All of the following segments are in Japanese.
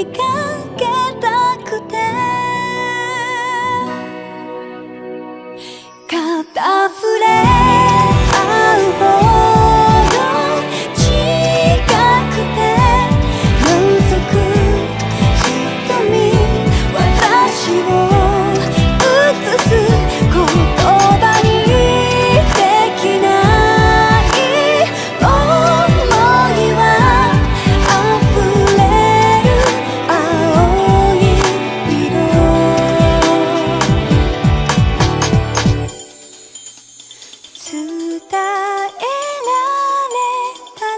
けたくて肩触れ合うほど近くて覗く瞳私を映す言葉にできない想いは溢れる青い色伝えられ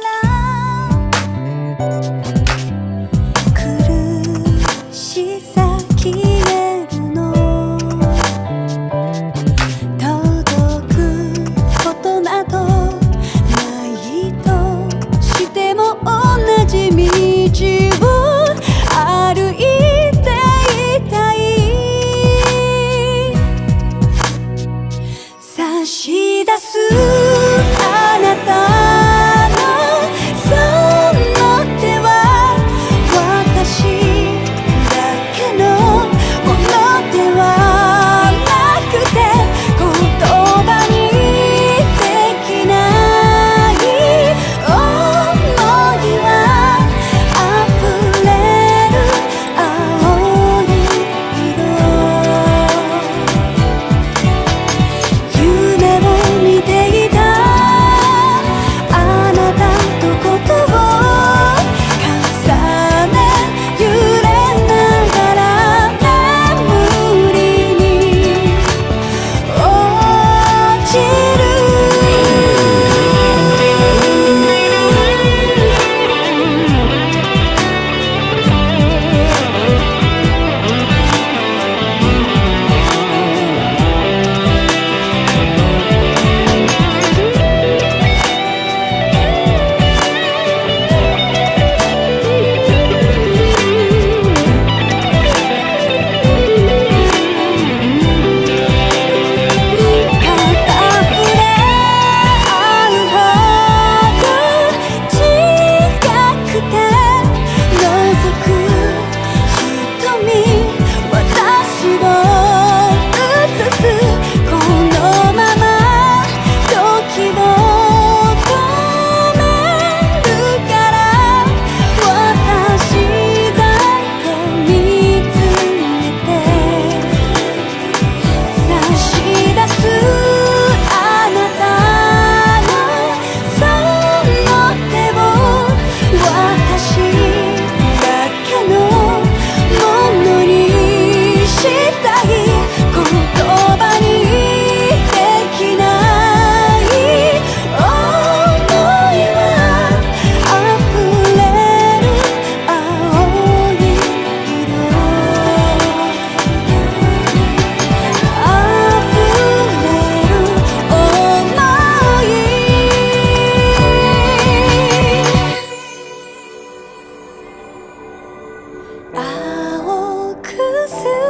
たら苦しさ消えるの届くことなどないとしても同じ道を歩いていたい差し出すあなたのその手は私だけのものではなくて言葉にできない想いは溢れる青い色夢を見ていたあなたとことを重ね揺れながら眠りに落ちる肩触れ合うほど近くて覗く瞳私を映すこのまま時を止めるから私だけ見つめて差し出すあなたのその手を私だけのものにしたい言葉にできない想いは溢れる青い色溢れる想い青くす